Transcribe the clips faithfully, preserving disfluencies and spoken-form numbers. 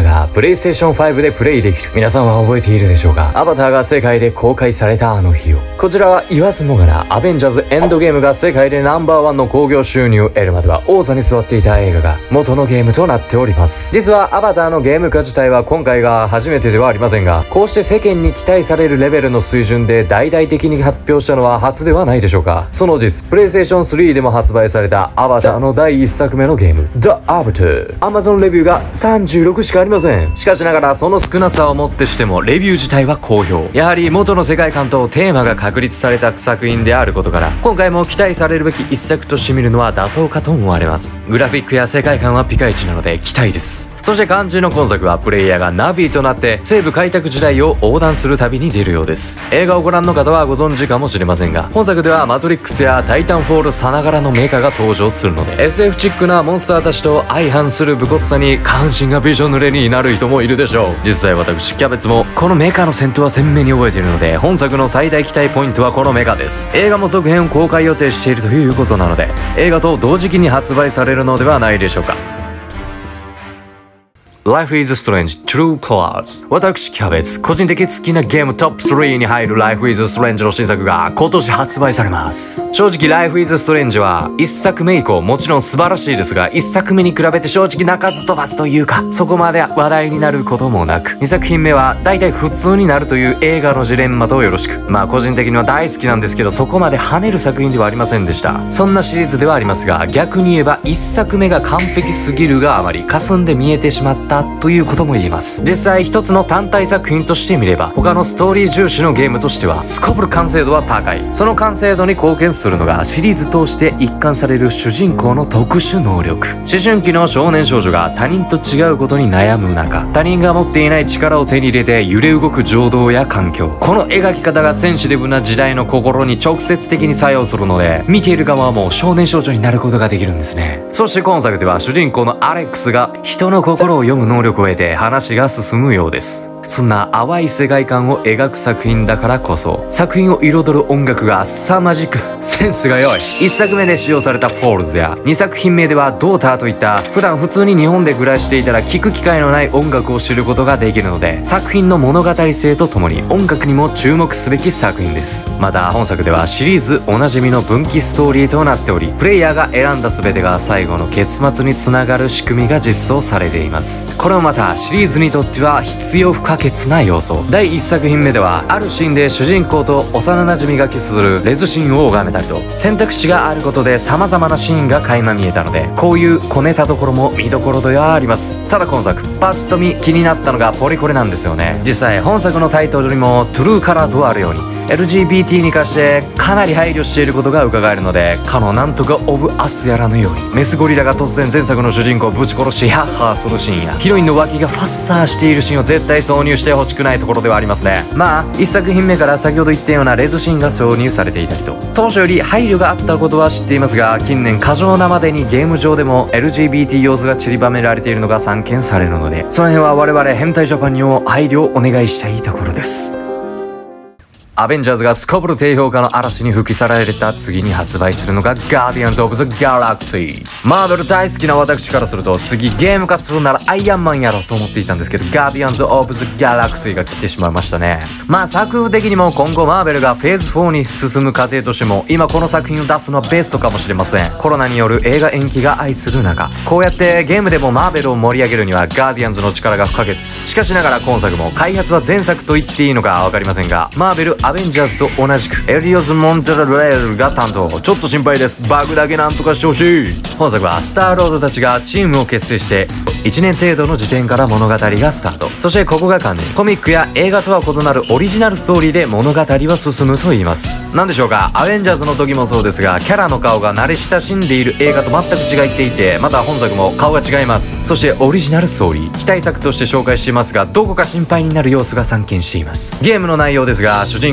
がプレイステーションファイブでプレイできる。皆さんは覚えているでしょうか？アバターが世界で公開されたあの日を。こちらは言わずもがなアベンジャーズエンドゲームが世界でナンバーワンの興行収入を得るまでは王座に座っていた映画が元のゲームとなっております。実はアバターのゲーム化自体は今回が初めてではありませんが、こうして世間に期待されるレベルの水準で大々的に発表したのは初ではないでしょうか。その実プレイステーションスリーでも発売されたアバターのだいいっさくめのゲーム The Avatar。 Amazon レビューがさんじゅうろくしかありません。しかしながらその少なさをもってしてもレビュー自体は好評。やはり元の世界観とテーマが確立された作品であることから今回も期待されるべき一作として見るのは妥当かと思われます。グラフィックや世界観はピカイチなので期待です。そして肝心の今作はプレイヤーがナビとなって西部開拓時代を横断する旅に出るようです。映画をご覧の方はご存知かもしれませんが、本作ではマトリックスやタイタンフォールさながらのメカが登場するので エスエフ チックなモンスターたちと相反する武骨さに下半身がびしょ濡れになる人もいるでしょう。実際私キャベツもこのメカの戦闘は鮮明に覚えているので、本作の最大期待ポイントはこのメカです。映画も続編を公開予定しているということなので映画と同時期に発売されるのではないでしょうか。Life is Strange True Colors。 私キャベツ個人的好きなゲームトップスリーに入る Life is Strange の新作が今年発売されます。正直 Life is Strange はいっさくめ以降もちろん素晴らしいですが、いっさくめに比べて正直鳴かず飛ばずというかそこまで話題になることもなく、にさく品目は大体普通になるという映画のジレンマとよろしく。まあ個人的には大好きなんですけど、そこまで跳ねる作品ではありませんでした。そんなシリーズではありますが、逆に言えばいっさくめが完璧すぎるがあまり霞んで見えてしまったということも言えます。実際一つの単体作品として見れば他のストーリー重視のゲームとしてはすこぶる完成度は高い。その完成度に貢献するのがシリーズ通して一貫される主人公の特殊能力。思春期の少年少女が他人と違うことに悩む中、他人が持っていない力を手に入れて揺れ動く情動や環境、この描き方がセンシティブな時代の心に直接的に作用するので見ている側はもう少年少女になることができるんですね。そして今作では主人公のアレックスが人の心を読む能力を得て話が進むようです。そんな淡い世界観を描く作品だからこそ作品を彩る音楽が凄まじくセンスが良い。いっさくめで使用されたフォールズやにさく品目ではドーターといった普段普通に日本で暮らしていたら聴く機会のない音楽を知ることができるので、作品の物語性とともに音楽にも注目すべき作品です。また本作ではシリーズおなじみの分岐ストーリーとなっており、プレイヤーが選んだ全てが最後の結末につながる仕組みが実装されています。これもまたシリーズにとっては必要不可欠な要素。だいいっさく品目ではあるシーンで主人公と幼馴染がキスするレズシーンを拝めたりと選択肢があることで様々なシーンが垣間見えたので、こういう小ネタところも見どころではあります。ただ今作パッと見気になったのがポリコレなんですよね。実際本作のタイトルにもトゥルーカラーとあるように エルジービーティー に関してかなり配慮していることが伺えるので、かのなんとかオブアスやらぬようにメスゴリラが突然前作の主人公をぶち殺しハッハーするシーンやヒロインの脇がファッサーしているシーンを絶対挿入してほしくないところではありますね。まあいっさく品目から先ほど言ったようなレズシーンが挿入されていたりと当初より配慮があったことは知っていますが、近年過剰なまでにゲーム上でも エルジービーティー 要素が散りばめられているのが散見されるので、その辺は我々変態ジャパンにも配慮をお願いしたいところです。アベンジャーズがすこぶる低評価の嵐に吹き去られた次に発売するのがガーディアンズ・オブ・ザ・ギャラクシー。マーベル大好きな私からすると次ゲーム化するならアイアンマンやろと思っていたんですけど、ガーディアンズ・オブ・ザ・ギャラクシーが来てしまいましたね。まあ作風的にも今後マーベルがフェーズフォーに進む過程としても今この作品を出すのはベストかもしれません。コロナによる映画延期が相次ぐ中、こうやってゲームでもマーベルを盛り上げるにはガーディアンズの力が不可欠。しかしながら今作も開発は前作と言っていいのか分かりませんが、マーベル・アベンジャーズと同じくエリオズ・モンテラレールが担当。ちょっと心配です。バグだけなんとかしてほしい。本作はスターロードたちがチームを結成していちねん程度の時点から物語がスタート。そしてここが関連コミックや映画とは異なるオリジナルストーリーで物語は進むと言います。なんでしょうか、アベンジャーズの時もそうですがキャラの顔が慣れ親しんでいる映画と全く違っていて、また本作も顔が違います。そしてオリジナルストーリー期待作として紹介していますが、どこか心配になる要素が散見しています。ゲームの内容ですが、主人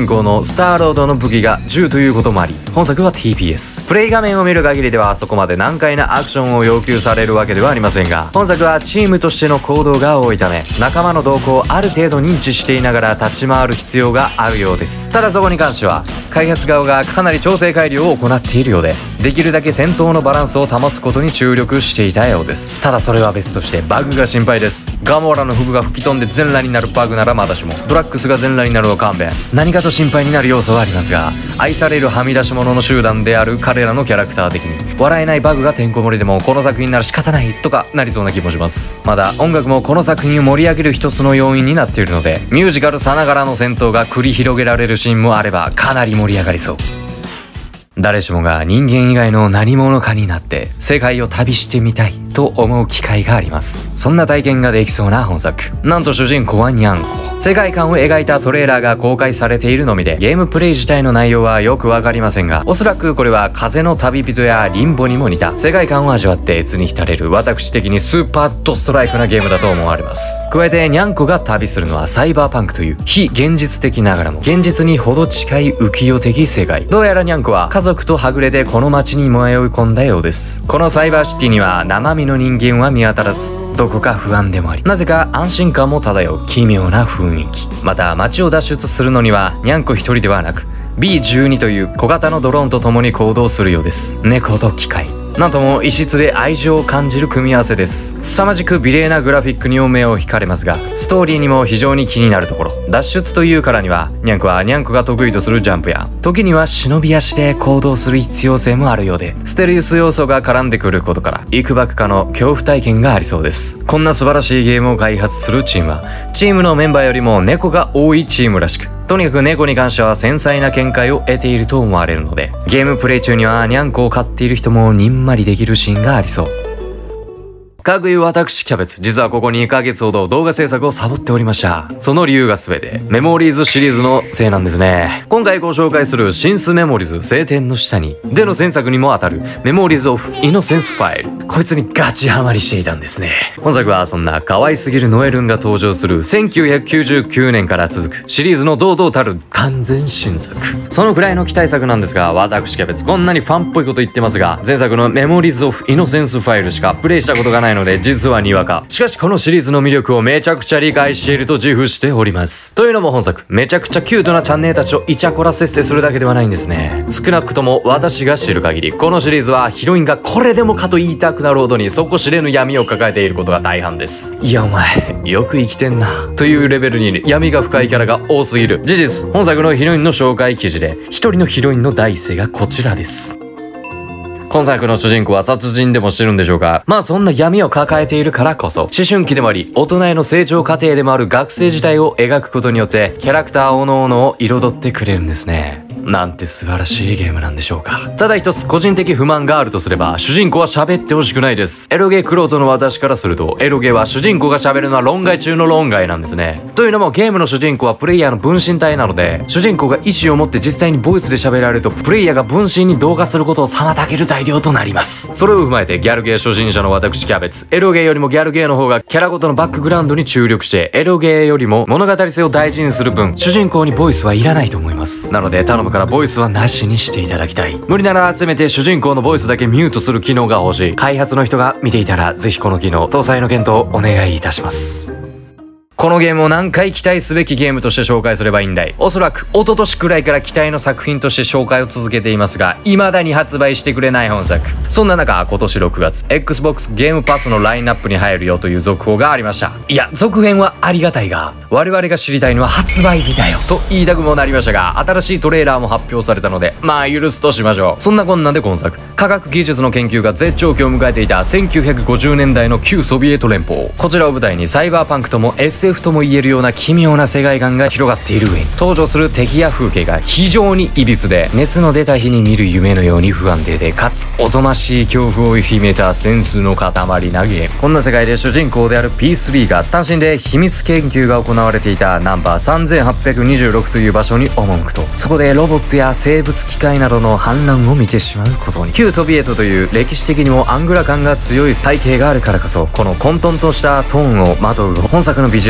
公のスターロードの武器が銃ということもあり、本作は ティーピーエス。プレイ画面を見る限りではそこまで難解なアクションを要求されるわけではありませんが、本作はチームとしての行動が多いため、仲間の動向をある程度認知していながら立ち回る必要があるようです。ただそこに関しては開発側がかなり調整改良を行っているようで、できるだけ戦闘のバランスを保つことに注力していたようです。ただそれは別としてバグが心配です。ガモーラの服が吹き飛んで全裸になるバグならまだしも、ドラッグスが全裸になるの勘弁。何かと心配になる要素はありますが、愛されるはみ出し者の集団である彼らのキャラクター的に笑えないバグがてんこ盛りでもこの作品なら仕方ないとかなりそうな気もします。まだ音楽もこの作品を盛り上げる一つの要因になっているので、ミュージカルさながらの戦闘が繰り広げられるシーンもあればかなり盛り上がりそう。誰しもが人間以外の何者かになって世界を旅してみたいと思う機会があります。そんな体験ができそうな本作。なんと主人公はニャンコ。世界観を描いたトレーラーが公開されているのみで、ゲームプレイ自体の内容はよくわかりませんが、おそらくこれは風の旅人やリンボにも似た世界観を味わって悦に浸れる、私的にスーパードストライクなゲームだと思われます。加えてニャンコが旅するのはサイバーパンクという非現実的ながらも現実にほど近い浮世的世界。どうやらニャンコは家族とはぐれでこの街に迷い込んだようです。このサイバーシティには生身の人間は見当たらず、どこか不安でもあり、なぜか安心感も漂う奇妙な雰囲気。また街を脱出するのにはニャンコ一人ではなく ビーじゅうに という小型のドローンと共に行動するようです。猫と機械、なんとも異質で愛情を感じる組み合わせです。凄まじく美麗なグラフィックにも目を惹かれますが、ストーリーにも非常に気になるところ。脱出というからにはニャンコはニャンコが得意とするジャンプや、時には忍び足で行動する必要性もあるようで、ステルス要素が絡んでくることから幾ばくかの恐怖体験がありそうです。こんな素晴らしいゲームを開発するチームはチームのメンバーよりも猫が多いチームらしく、とにかく猫に関しては繊細な見解を得ていると思われるので、ゲームプレイ中にはニャンコを飼っている人もにんまりできるシーンがありそう。かくいう私キャベツ、実はここにかげつほど動画制作をサボっておりました。その理由が全てメモリーズシリーズのせいなんですね。今回ご紹介するシンスメモリーズ晴天の下にでの前作にもあたるメモリーズオフイノセンスファイル、こいつにガチハマりしていたんですね。本作はそんな可愛すぎるノエルンが登場するせんきゅうひゃくきゅうじゅうきゅうねんから続くシリーズの堂々たる完全新作。そのくらいの期待作なんですが、私キャベツこんなにファンっぽいこと言ってますが、前作のメモリーズオフイノセンスファイルしかプレイしたことがないので実はにわか。しかしこのシリーズの魅力をめちゃくちゃ理解していると自負しております。というのも本作めちゃくちゃキュートなチャンネルたちをイチャコラせっせするだけではないんですね。少なくとも私が知る限りこのシリーズはヒロインがこれでもかと言いたくなるほどに底知れぬ闇を抱えていることが大半です。いやお前よく生きてんなというレベルに闇が深いキャラが多すぎる。事実本作のヒロインの紹介記事で一人のヒロインの第一声がこちらです。今作の主人公は殺人でもしてるんでしょうか。まあそんな闇を抱えているからこそ、思春期でもあり大人への成長過程でもある学生時代を描くことによってキャラクターおのおのを彩ってくれるんですね。なんて素晴らしいゲームなんでしょうか。ただ一つ個人的不満があるとすれば、主人公は喋ってほしくないです。エロゲークロートの私からすると、エロゲーは主人公が喋るのは論外中の論外なんですね。というのもゲームの主人公はプレイヤーの分身体なので、主人公が意思を持って実際にボイスで喋られるとプレイヤーが分身に同化することを妨げる材料となります。それを踏まえてギャルゲー初心者の私キャベツ、エロゲーよりもギャルゲーの方がキャラごとのバックグラウンドに注力して、エロゲーよりも物語性を大事にする分、主人公にボイスはいらないと思います。なので頼むからボイスはなしにしていただきたい。無理ならせめて主人公のボイスだけミュートする機能が欲しい。開発の人が見ていたらぜひこの機能搭載の検討お願いいたします。このゲームを何回期待すべきゲームとして紹介すればいいんだい。おそらく一昨年くらいから期待の作品として紹介を続けていますが、未だに発売してくれない本作。そんな中今年ろくがつ Xbox ゲームパスのラインナップに入るよという続報がありました。いや続編はありがたいが、我々が知りたいのは発売日だよと言いたくもなりましたが、新しいトレーラーも発表されたのでまあ許すとしましょう。そんなこんなんで今作、科学技術の研究が絶頂期を迎えていたせんきゅうひゃくごじゅうねんだいの旧ソビエト連邦、こちらを舞台にサイバーパンクとも エスエフ とも言えるような奇妙な世界観が広がっている上に、登場する敵や風景が非常にいびつで、熱の出た日に見る夢のように不安定で、かつおぞましい恐怖を秘めたセンスの塊なゲーム。こんな世界で主人公である ピースリー が単身で秘密研究が行われていたナンバーさんぜんはっぴゃくにじゅうろくという場所に赴くと、そこでロボットや生物機械などの反乱を見てしまうことに。旧ソビエトという歴史的にもアングラ感が強い背景があるからこそ、この混沌としたトーンをまとう本作のビジュアル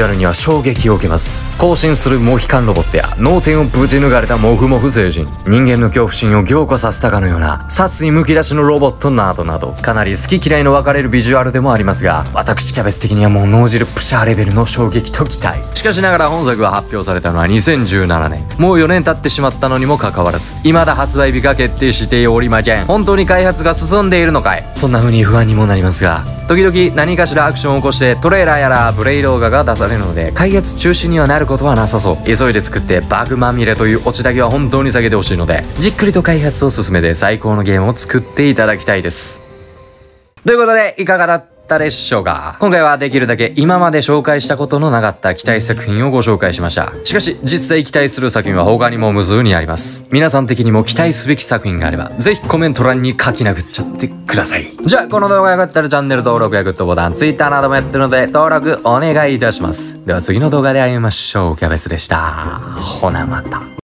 ュアルには衝撃を受けます。更新するモヒカンロボットや脳天をぶち抜かれたモフモフ星人、人間の恐怖心を凝固させたかのような殺意むき出しのロボットなどなど、かなり好き嫌いの分かれるビジュアルでもありますが、私キャベツ的にはもう脳汁プシャーレベルの衝撃と期待。しかしながら本作が発表されたのはにせんじゅうななねん、もうよねん経ってしまったのにもかかわらず未だ発売日が決定しておりません。本当に開発が進んでいるのかい、そんな風に不安にもなりますが、時々何かしらアクションを起こしてトレーラーやらプレイ動画が出されるので、開発中止にはなることはなさそう。急いで作ってバグまみれというオチだけは本当に避けてほしいので、じっくりと開発を進めて最高のゲームを作っていただきたいです。ということで、いかがだったでしょうか。今回はできるだけ今まで紹介したことのなかった期待作品をご紹介しました。しかし実際期待する作品は他にも無数にあります。皆さん的にも期待すべき作品があれば、ぜひコメント欄に書き殴っちゃってください。じゃあこの動画が良かったらチャンネル登録やグッドボタン、Twitter などもやってるので登録お願いいたします。では次の動画で会いましょう。キャベツでした。ほなまた。